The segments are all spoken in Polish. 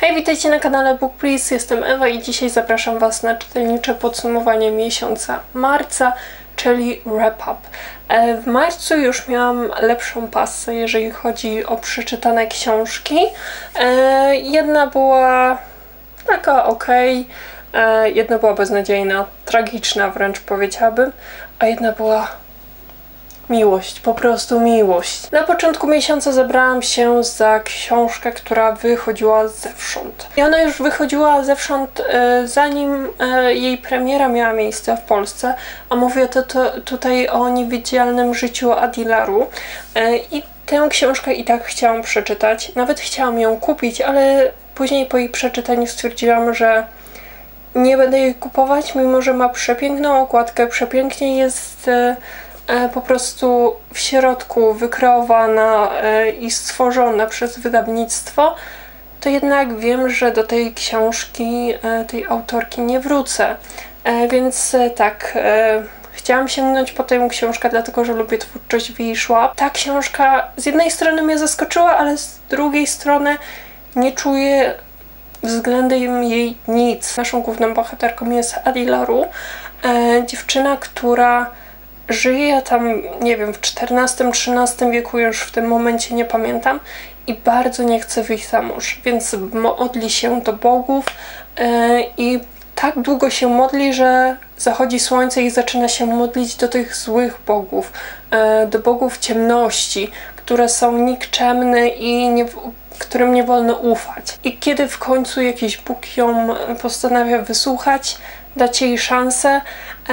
Hej, witajcie na kanale Book Please, jestem Ewa i dzisiaj zapraszam Was na czytelnicze podsumowanie miesiąca marca, czyli wrap-up. W marcu już miałam lepszą passę, jeżeli chodzi o przeczytane książki. Jedna była taka okej, jedna była beznadziejna, tragiczna wręcz powiedziałabym, a jedna była miłość, po prostu miłość. Na początku miesiąca zabrałam się za książkę, która wychodziła zewsząd. I ona już wychodziła zewsząd zanim jej premiera miała miejsce w Polsce, a mówię tutaj o niewidzialnym życiu Adilaru. I tę książkę i tak chciałam przeczytać. Nawet chciałam ją kupić, ale później po jej przeczytaniu stwierdziłam, że nie będę jej kupować, mimo że ma przepiękną okładkę, przepięknie jest po prostu w środku wykreowana i stworzona przez wydawnictwo, to jednak wiem, że do tej książki, tej autorki nie wrócę. Więc tak, chciałam sięgnąć po tę książkę, dlatego że lubię twórczość V.E. Schwab. Ta książka z jednej strony mnie zaskoczyła, ale z drugiej strony nie czuję względem jej nic. Naszą główną bohaterką jest Adilaru, dziewczyna, która żyje tam, nie wiem, w XIV-XIII wieku, już w tym momencie nie pamiętam, i bardzo nie chce wyjść za mąż, więc modli się do bogów i tak długo się modli, że zachodzi słońce i zaczyna się modlić do tych złych bogów, do bogów ciemności, które są nikczemne i którym nie wolno ufać. I kiedy w końcu jakiś Bóg ją postanawia wysłuchać, dać jej szansę,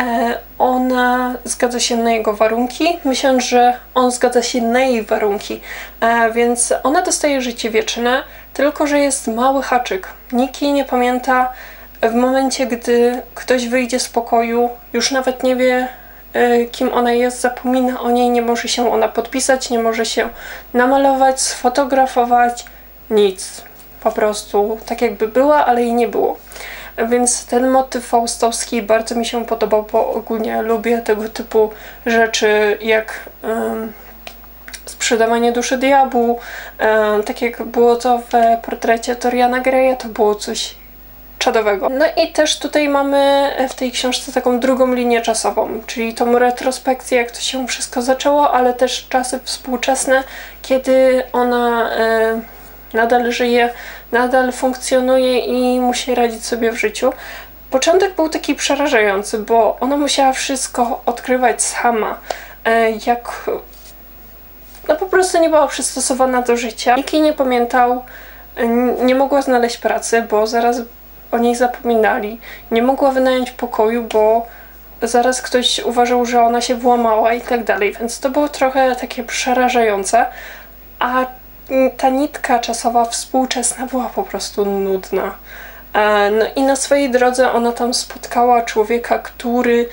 ona zgadza się na jego warunki, myśląc, że on zgadza się na jej warunki, więc ona dostaje życie wieczne, tylko że jest mały haczyk. Nikt jej nie pamięta. W momencie, gdy ktoś wyjdzie z pokoju, już nawet nie wie, kim ona jest, zapomina o niej, nie może się ona podpisać, nie może się namalować, sfotografować, nic. Po prostu tak jakby była, ale jej nie było. Więc ten motyw faustowski bardzo mi się podobał, bo ogólnie lubię tego typu rzeczy, jak sprzedawanie duszy diabłu, tak jak było to w portrecie Doriana Greya, to było coś czadowego. No i też tutaj mamy w tej książce taką drugą linię czasową, czyli tą retrospekcję, jak to się wszystko zaczęło, ale też czasy współczesne, kiedy ona nadal żyje, nadal funkcjonuje i musi radzić sobie w życiu. Początek był taki przerażający, bo ona musiała wszystko odkrywać sama, no po prostu nie była przystosowana do życia. Nikt jej nie pamiętał, nie mogła znaleźć pracy, bo zaraz o niej zapominali. Nie mogła wynająć pokoju, bo zaraz ktoś uważał, że ona się włamała i tak dalej, więc to było trochę takie przerażające, a ta nitka czasowa współczesna była po prostu nudna. No i na swojej drodze ona tam spotkała człowieka, który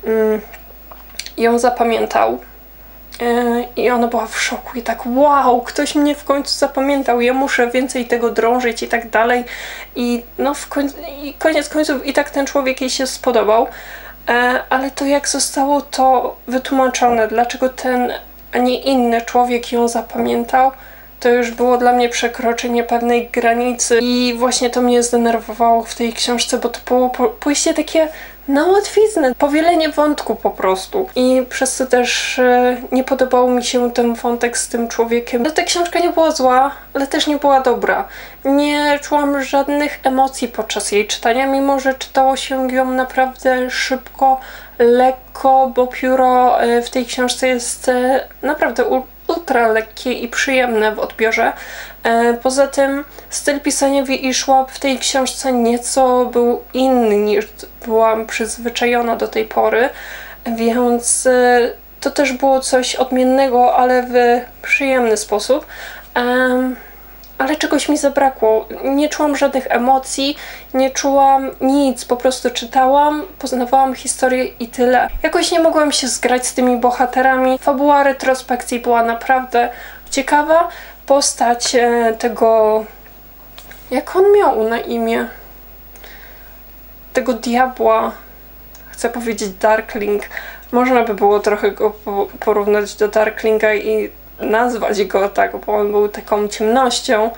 ją zapamiętał. I ona była w szoku i tak, wow, ktoś mnie w końcu zapamiętał, ja muszę więcej tego drążyć i tak dalej. I no koniec końców i tak ten człowiek jej się spodobał. Ale to jak zostało to wytłumaczone, dlaczego ten, a nie inny człowiek ją zapamiętał, to już było dla mnie przekroczenie pewnej granicy i właśnie to mnie zdenerwowało w tej książce, bo to było pójście takie na łatwiznę, powielenie wątku po prostu. I przez to też nie podobał mi się ten wątek z tym człowiekiem. No, ta książka nie była zła, ale też nie była dobra. Nie czułam żadnych emocji podczas jej czytania, mimo że czytało się ją naprawdę szybko, lekko, bo pióro w tej książce jest naprawdę ultra lekkie i przyjemne w odbiorze. Poza tym styl pisania V.E. Schwab w tej książce nieco był inny niż byłam przyzwyczajona do tej pory, więc to też było coś odmiennego, ale w przyjemny sposób. Ale czegoś mi zabrakło. Nie czułam żadnych emocji, nie czułam nic, po prostu czytałam, poznawałam historię i tyle. Jakoś nie mogłam się zgrać z tymi bohaterami. Fabuła retrospekcji była naprawdę ciekawa. Postać tego... Jak on miał na imię? Tego diabła. Chcę powiedzieć Darkling. Można by było trochę go porównać do Darklinga i nazwać go tak, bo on był taką ciemnością,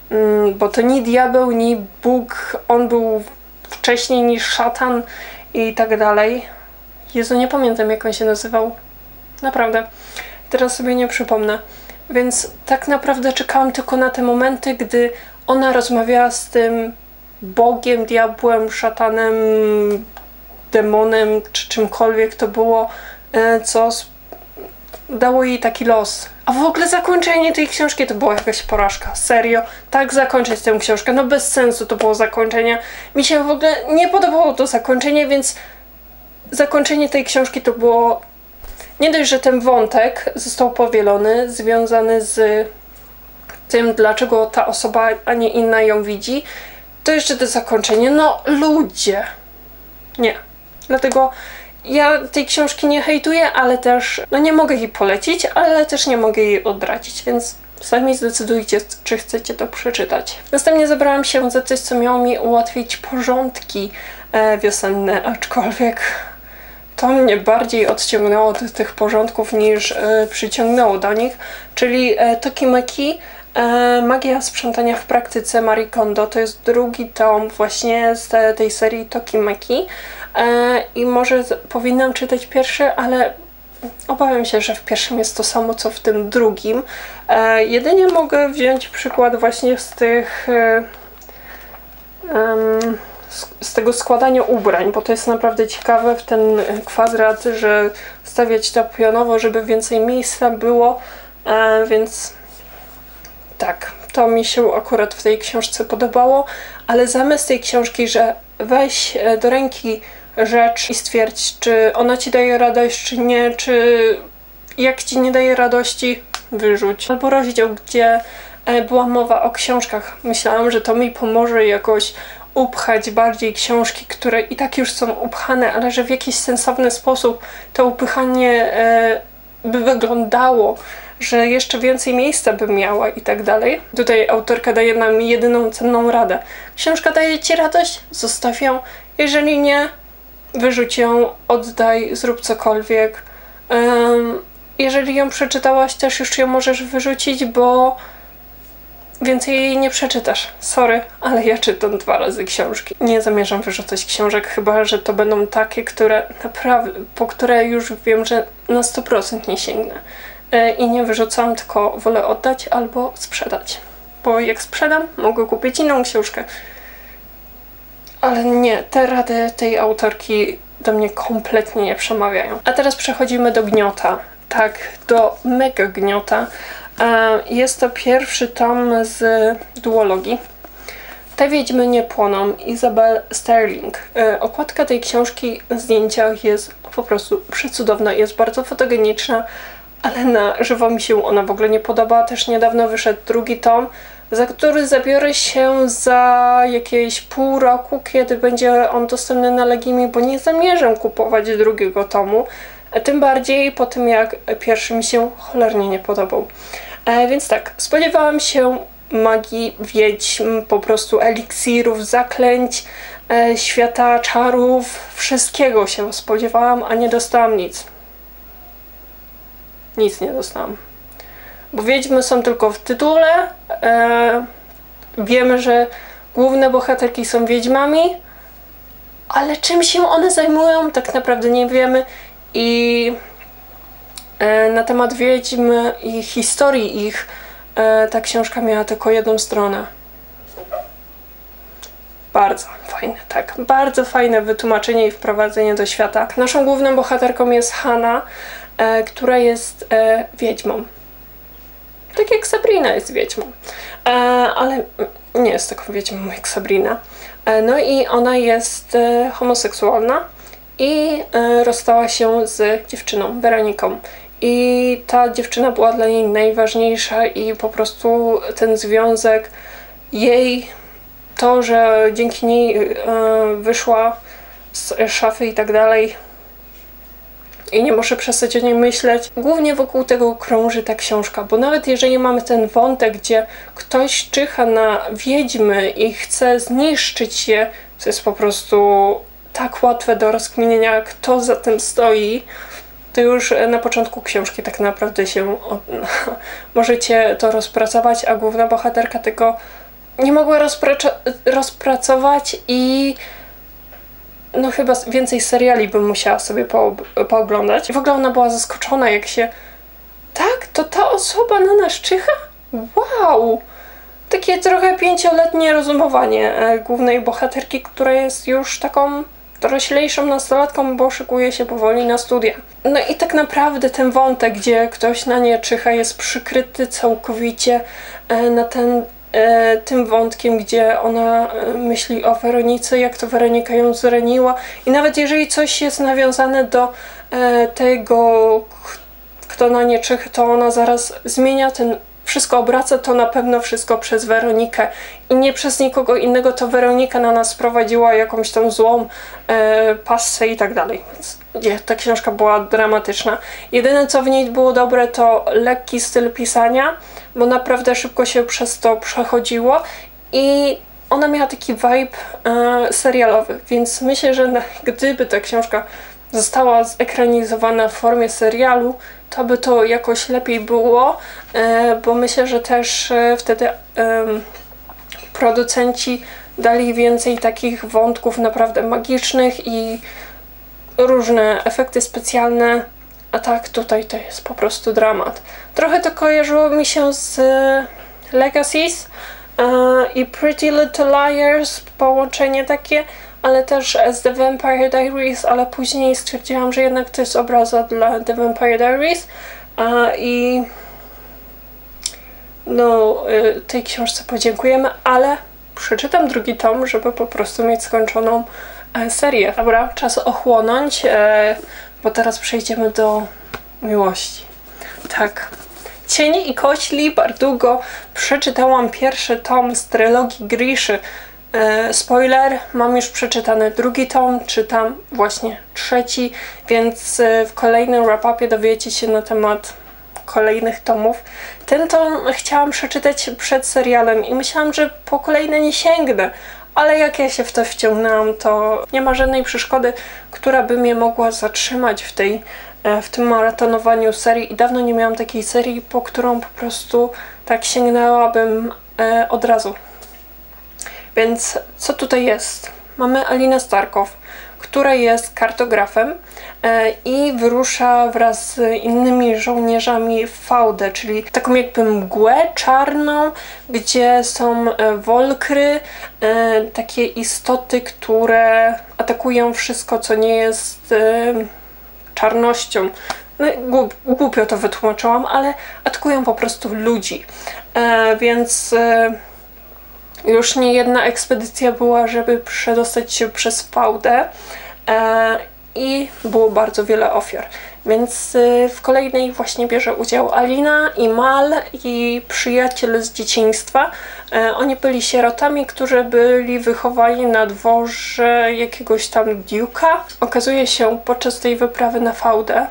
bo to ni diabeł, ni Bóg, on był wcześniej niż szatan i tak dalej. Jezu, nie pamiętam, jak on się nazywał. Naprawdę. Teraz sobie nie przypomnę. Więc tak naprawdę czekałam tylko na te momenty, gdy ona rozmawiała z tym Bogiem, diabłem, szatanem, demonem, czy czymkolwiek to było, co dało jej taki los. A w ogóle zakończenie tej książki to była jakaś porażka. Serio. Tak zakończyć tę książkę. No bez sensu to było zakończenie. Mi się w ogóle nie podobało to zakończenie, więc zakończenie tej książki to było... Nie dość, że ten wątek został powielony, związany z tym, dlaczego ta osoba, a nie inna ją widzi, to jeszcze to zakończenie. No ludzie. Nie. Dlatego ja tej książki nie hejtuję, ale też no nie mogę jej polecić, ale też nie mogę jej odradzić, więc sami zdecydujcie, czy chcecie to przeczytać. Następnie zabrałam się za coś, co miało mi ułatwić porządki wiosenne, aczkolwiek to mnie bardziej odciągnęło od tych porządków niż przyciągnęło do nich, czyli Tokimeki, Magia sprzątania w praktyce Marie Kondo. To jest drugi tom właśnie z tej serii Tokimeki i może powinnam czytać pierwszy, ale obawiam się, że w pierwszym jest to samo, co w tym drugim. Jedynie mogę wziąć przykład właśnie z tych z tego składania ubrań, bo to jest naprawdę ciekawe w ten kwadrat, że stawiać to pionowo, żeby więcej miejsca było, więc tak, to mi się akurat w tej książce podobało, ale zamysł tej książki, że weź do ręki rzecz i stwierdź, czy ona ci daje radość, czy nie, czy jak ci nie daje radości, wyrzuć. Albo rozdział, gdzie była mowa o książkach. Myślałam, że to mi pomoże jakoś upchać bardziej książki, które i tak już są upchane, ale że w jakiś sensowny sposób to upychanie by wyglądało, że jeszcze więcej miejsca by miała i tak dalej. Tutaj autorka daje nam jedyną cenną radę. Książka daje ci radość? Zostaw ją. Jeżeli nie, wyrzuć ją, oddaj, zrób cokolwiek. Jeżeli ją przeczytałaś, też już ją możesz wyrzucić, bo więcej jej nie przeczytasz. Sorry, ale ja czytam 2 razy książki. Nie zamierzam wyrzucać książek, chyba że to będą takie, które naprawdę, po które już wiem, że na 100% nie sięgnę. I nie wyrzucam, tylko wolę oddać albo sprzedać. Bo jak sprzedam, mogę kupić inną książkę. Ale nie, te rady tej autorki do mnie kompletnie nie przemawiają. A teraz przechodzimy do Gniota. Tak, do Mega Gniota. Jest to pierwszy tom z duologii. Te wiedźmy nie płoną. Isabel Sterling. Okładka tej książki na zdjęciach jest po prostu przecudowna. Jest bardzo fotogeniczna, ale na żywo mi się ona w ogóle nie podoba. Też niedawno wyszedł drugi tom, za który zabiorę się za jakieś pół roku, kiedy będzie on dostępny na Legimi, bo nie zamierzam kupować drugiego tomu. Tym bardziej po tym, jak pierwszy mi się cholernie nie podobał. Więc tak, spodziewałam się magii, wiedźm, po prostu eliksirów, zaklęć, świata czarów, wszystkiego się spodziewałam, a nie dostałam nic. Nic nie dostałam. Bo wiedźmy są tylko w tytule, wiemy, że główne bohaterki są wiedźmami, ale czym się one zajmują, tak naprawdę nie wiemy. I na temat wiedźm i historii ich ta książka miała tylko jedną stronę. Bardzo fajne, tak. Bardzo fajne wytłumaczenie i wprowadzenie do świata. Naszą główną bohaterką jest Hanna, która jest wiedźmą. Tak jak Sabrina jest wiedźmą. Ale nie jest taką wiedźmą jak Sabrina. No i ona jest homoseksualna i rozstała się z dziewczyną, Weroniką. I ta dziewczyna była dla niej najważniejsza i po prostu ten związek jej, to, że dzięki niej wyszła z szafy i tak dalej i nie muszę przestać o niej myśleć. Głównie wokół tego krąży ta książka, bo nawet jeżeli mamy ten wątek, gdzie ktoś czyha na wiedźmy i chce zniszczyć je, to jest po prostu tak łatwe do rozkminienia, kto za tym stoi, to już na początku książki tak naprawdę się możecie to rozpracować, a główna bohaterka tego nie mogła rozpracować i no chyba więcej seriali bym musiała sobie pooglądać. I w ogóle ona była zaskoczona, jak się... Tak? To ta osoba na nas czyha? Wow! Takie trochę 5-letnie rozumowanie głównej bohaterki, która jest już taką doroślejszą nastolatką, bo szykuje się powoli na studia. No i tak naprawdę ten wątek, gdzie ktoś na nie czyha, jest przykryty całkowicie tym wątkiem, gdzie ona myśli o Weronice, jak to Weronika ją zraniła. I nawet jeżeli coś jest nawiązane do tego, kto na nie czyha, to ona zaraz zmienia wszystko obraca, to na pewno wszystko przez Weronikę i nie przez nikogo innego. To Weronika na nas sprowadziła jakąś tą złą passę i tak dalej. Więc nie, ta książka była dramatyczna. Jedyne, co w niej było dobre, to lekki styl pisania, bo naprawdę szybko się przez to przechodziło i ona miała taki vibe serialowy, więc myślę, że gdyby ta książka została zekranizowana w formie serialu, to by to jakoś lepiej było, bo myślę, że też wtedy producenci dali więcej takich wątków naprawdę magicznych i różne efekty specjalne, a tak tutaj to jest po prostu dramat. Trochę to kojarzyło mi się z Legacies i Pretty Little Liars, połączenie takie, ale też z The Vampire Diaries, ale później stwierdziłam, że jednak to jest obraza dla The Vampire Diaries i no tej książce podziękujemy, ale przeczytam drugi tom, żeby po prostu mieć skończoną serię. Dobra, czas ochłonąć, bo teraz przejdziemy do miłości. Tak. Cienie i kośli Bardugo. Przeczytałam pierwszy tom z trylogii Griszy. Spoiler, mam już przeczytany drugi tom, czytam właśnie trzeci, więc w kolejnym wrap-upie dowiecie się na temat kolejnych tomów. Ten tom chciałam przeczytać przed serialem i myślałam, że po kolejne nie sięgnę, ale jak ja się w to wciągnęłam, to nie ma żadnej przeszkody, która by mnie mogła zatrzymać w tym maratonowaniu serii i dawno nie miałam takiej serii, po którą po prostu tak sięgnęłabym od razu. Więc co tutaj jest? Mamy Alinę Starkow, która jest kartografem i wyrusza wraz z innymi żołnierzami w faudę, czyli taką jakby mgłę czarną, gdzie są wolkry, takie istoty, które atakują wszystko, co nie jest czarnością. No, głupio to wytłumaczyłam, ale atakują po prostu ludzi. Więc już nie jedna ekspedycja była, żeby przedostać się przez faudę i było bardzo wiele ofiar. Więc w kolejnej właśnie bierze udział Alina i Mal i przyjaciel z dzieciństwa. Oni byli sierotami, którzy byli wychowani na dworze jakiegoś tam duke'a. Okazuje się podczas tej wyprawy na faudę,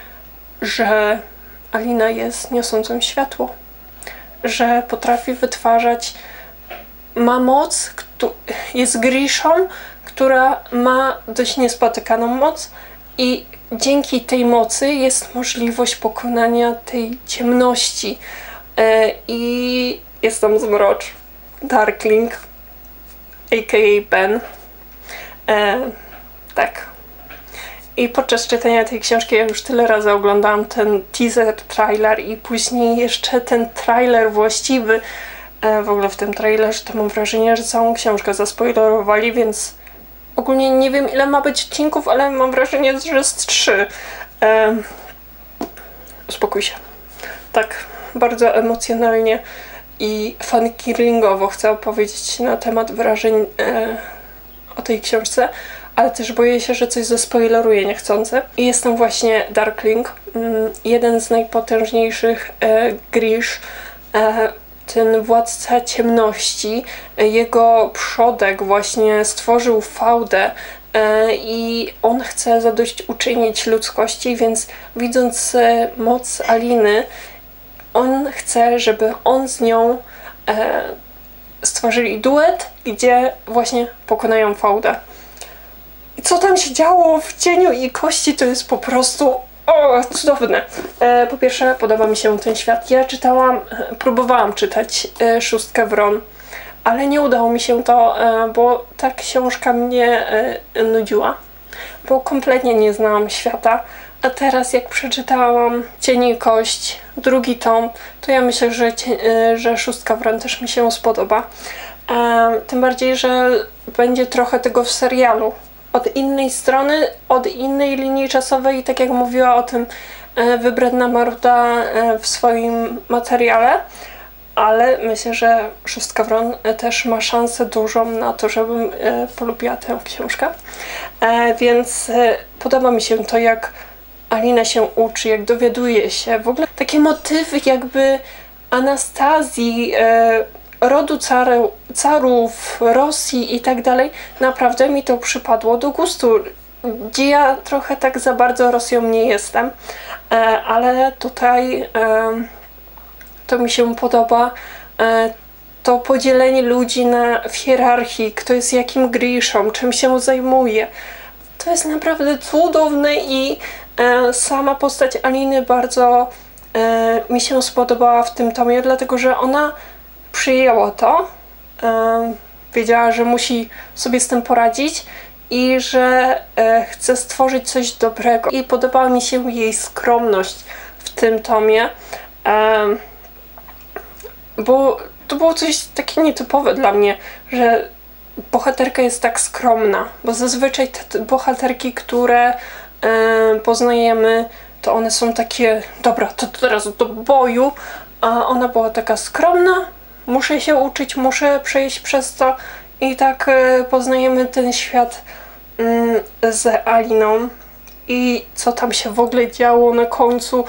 że Alina jest niosącą światło, że potrafi wytwarzać, ma moc, jest Grishą, która ma dość niespotykaną moc i dzięki tej mocy jest możliwość pokonania tej ciemności. I jest tam zmrocz, Darkling, a.k.a. Ben. Tak. I podczas czytania tej książki ja już tyle razy oglądałam ten teaser, trailer i później jeszcze ten trailer właściwy. W ogóle w tym trailerze to mam wrażenie, że całą książkę zaspoilerowali, więc ogólnie nie wiem, ile ma być odcinków, ale mam wrażenie, że jest 3. Uspokój się. Tak, bardzo emocjonalnie i fankillingowo chcę opowiedzieć na temat wrażeń o tej książce, ale też boję się, że coś zaspoileruję niechcący. I jest tam właśnie Darkling, jeden z najpotężniejszych Grish, ten władca ciemności. Jego przodek właśnie stworzył faudę i on chce zadośćuczynić ludzkości, więc widząc moc Aliny, on chce, żeby on z nią stworzyli duet, gdzie właśnie pokonają faudę. I co tam się działo w Cieniu i Kości, to jest po prostu cudowne. Po pierwsze, podoba mi się ten świat. Ja próbowałam czytać Szóstkę Wron, ale nie udało mi się to, bo ta książka mnie nudziła, bo kompletnie nie znałam świata. A teraz jak przeczytałam Cień i Kość, drugi tom, to ja myślę, że Szóstka Wron też mi się spodoba. Tym bardziej, że będzie trochę tego w serialu. Od innej strony, od innej linii czasowej, tak jak mówiła o tym Wybredna Maruda w swoim materiale, ale myślę, że Szóstka Wron też ma szansę dużą na to, żebym polubiła tę książkę. Więc podoba mi się to, jak Alina się uczy, jak dowiaduje się. W ogóle takie motywy jakby Anastazji, rodu carów, Rosji i tak dalej, naprawdę mi to przypadło do gustu. Gdzie ja trochę tak za bardzo Rosją nie jestem, ale tutaj to mi się podoba. To podzielenie ludzi w hierarchii, kto jest jakim Griszą, czym się zajmuje. To jest naprawdę cudowne i sama postać Aliny bardzo mi się spodobała w tym tomie, dlatego że ona przyjęła to, wiedziała, że musi sobie z tym poradzić i że chce stworzyć coś dobrego. I podobała mi się jej skromność w tym tomie, bo to było coś takie nietypowe dla mnie, że bohaterka jest tak skromna, bo zazwyczaj te bohaterki, które poznajemy, to one są takie, dobra, to teraz do boju, a ona była taka skromna, muszę się uczyć, muszę przejść przez to i tak poznajemy ten świat z Aliną i co tam się w ogóle działo na końcu.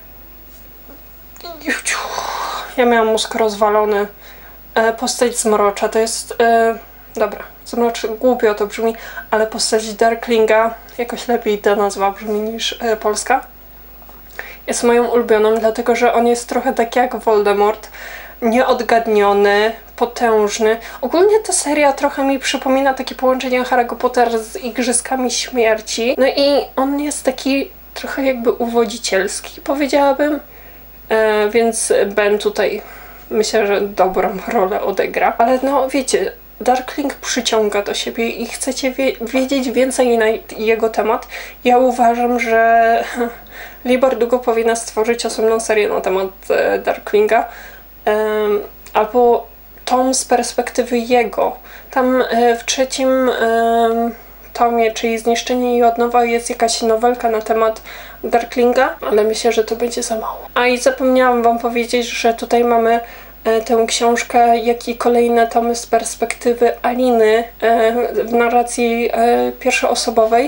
Ja miałam mózg rozwalony. Postać Zmrocza to jest... dobra, Zmrocz głupio to brzmi, ale postać Darklinga jakoś lepiej ta nazwa brzmi niż polska. Jest moją ulubioną, dlatego że on jest trochę tak jak Voldemort. Nieodgadniony, potężny. Ogólnie ta seria trochę mi przypomina takie połączenie Harry'ego Pottera z Igrzyskami Śmierci. No i on jest taki trochę jakby uwodzicielski, powiedziałabym. Więc Ben tutaj myślę, że dobrą rolę odegra. Ale no wiecie, Darkling przyciąga do siebie i chcecie wiedzieć więcej na jego temat. Ja uważam, że Leigh Bardugo powinna stworzyć osobną serię na temat Darklinga. Albo tom z perspektywy jego. Tam w trzecim tomie, czyli Zniszczenie i od nowa, jest jakaś nowelka na temat Darklinga, ale myślę, że to będzie za mało. A i zapomniałam wam powiedzieć, że tutaj mamy tę książkę, jak i kolejne tomy z perspektywy Aliny w narracji pierwszoosobowej.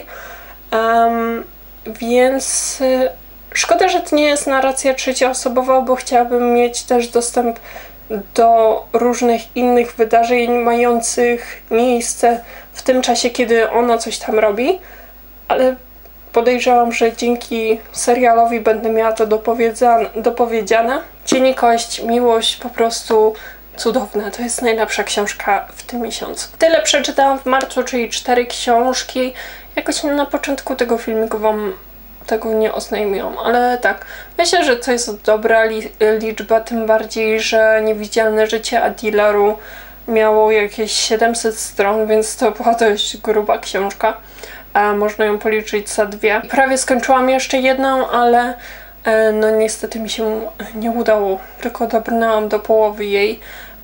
Więc szkoda, że to nie jest narracja trzecioosobowa, bo chciałabym mieć też dostęp do różnych innych wydarzeń mających miejsce w tym czasie, kiedy ona coś tam robi, ale podejrzewam, że dzięki serialowi będę miała to dopowiedziane. Cień i Kość, miłość, po prostu cudowna. To jest najlepsza książka w tym miesiącu. Tyle przeczytałam w marcu, czyli 4 książki. Jakoś na początku tego filmiku wam tego nie oznajmiłam, ale tak, myślę, że to jest dobra liczba, tym bardziej, że Niewidzialne życie Adilaru miało jakieś 700 stron, więc to była dość gruba książka. Można ją policzyć za 2. Prawie skończyłam jeszcze jedną, ale no niestety mi się nie udało, tylko dobrnęłam do połowy jej.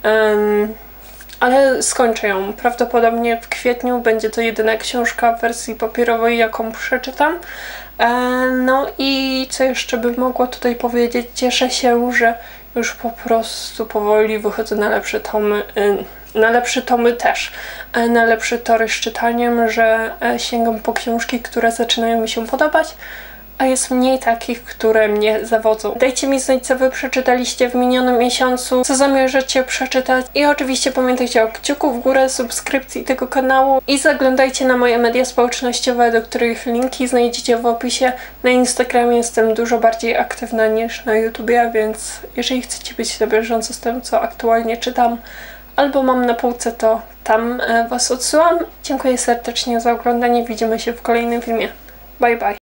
Ale skończę ją. Prawdopodobnie w kwietniu będzie to jedyna książka w wersji papierowej, jaką przeczytam. No i co jeszcze bym mogła tutaj powiedzieć? Cieszę się, że już po prostu powoli wychodzę na lepsze tomy. Na lepsze tomy też. Na lepsze tory z czytaniem, że sięgam po książki, które zaczynają mi się podobać, a jest mniej takich, które mnie zawodzą. Dajcie mi znać, co wy przeczytaliście w minionym miesiącu, co zamierzacie przeczytać i oczywiście pamiętajcie o kciuku w górę, subskrypcji tego kanału i zaglądajcie na moje media społecznościowe, do których linki znajdziecie w opisie. Na Instagramie jestem dużo bardziej aktywna niż na YouTubie, więc jeżeli chcecie być na bieżąco z tym, co aktualnie czytam albo mam na półce, to tam was odsyłam. Dziękuję serdecznie za oglądanie, widzimy się w kolejnym filmie. Bye bye.